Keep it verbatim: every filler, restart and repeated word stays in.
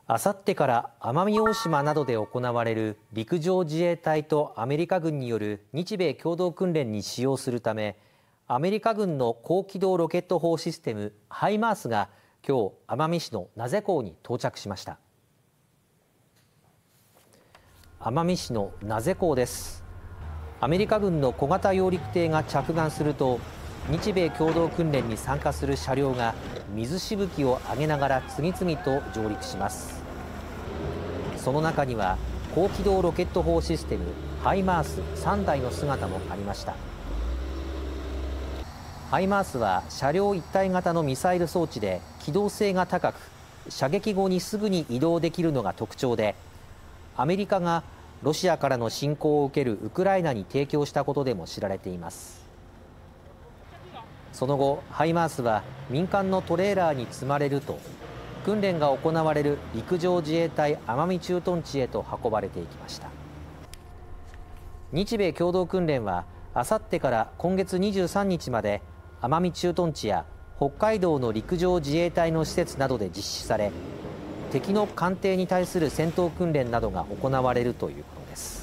あさってから奄美大島などで行われる陸上自衛隊とアメリカ軍による日米共同訓練に使用するため、アメリカ軍の高機動ロケット砲システムハイマースが今日奄美市の名瀬港に到着しました。奄美市の名瀬港です。アメリカ軍の小型揚陸艇が着岸すると、日米共同訓練に参加する車両が水しぶきを上げながら次々と上陸します。その中には高機動ロケット砲システムハイマースさんだいの姿もありました。ハイマースは車両一体型のミサイル装置で機動性が高く、射撃後にすぐに移動できるのが特徴で、アメリカがロシアからの侵攻を受けるウクライナに提供したことでも知られています。その後、ハイマースは民間のトレーラーに積まれると、訓練が行われる陸上自衛隊奄美駐屯地へと運ばれていきました。日米共同訓練はあさってから今月にじゅうさんにちまで奄美駐屯地や北海道の陸上自衛隊の施設などで実施され、敵の艦艇に対する戦闘訓練などが行われるということです。